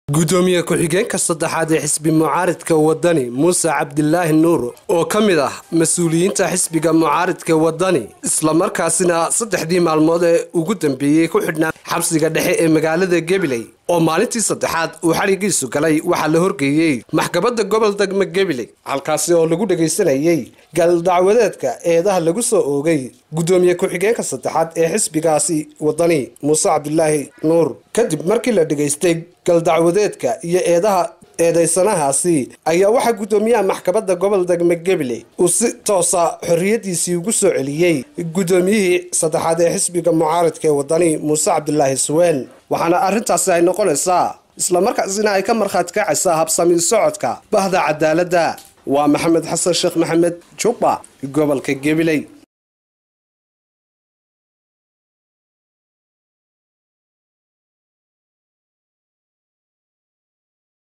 gudoomiye ku-xigeenka saddexaad ee xisbi mucaaridka wadani Muuse Cabdilaahi Nuur oo kamid ah mas'uuliyiinta xisbiga mucaaridka wadani isla markaasina saddexdii maalmood ee ugu dambeeyay ku xidhnaa xabsiga dhexe ee magaalada Gabiley oo maalintii saddexaad uu xarigiisu galay waxa la horgeeyay maxkamadda gobolka Gabiley halkaas oo lagu dhageysanayay gal dacwadeedka eedaha lagu soo oogay gudoomiye ku-xigeenka saddexaad ee xisbigaasi wadani Muuse Cabdilaahi Nuur kadib markii la dhageystay gal dacwadeedka iyo eedaysanahaasi ayaa waxa gudoomiyaha maxkamadda gobolka Gabiley uu si toosa xorriyadiisii ugu soo celiyay gudoomiyihii saddexaad ee xisbiga mucaaridka wadani Muuse Cabdilaahi Suween waxaana arrintaasi ay noqonaysaa isla markaasina ay ka marxaad kacaysaa habsami socodka bahda cadaaladda waa Maxamed Xasan Sheekh Maxamed Juba gobolka Gabiley.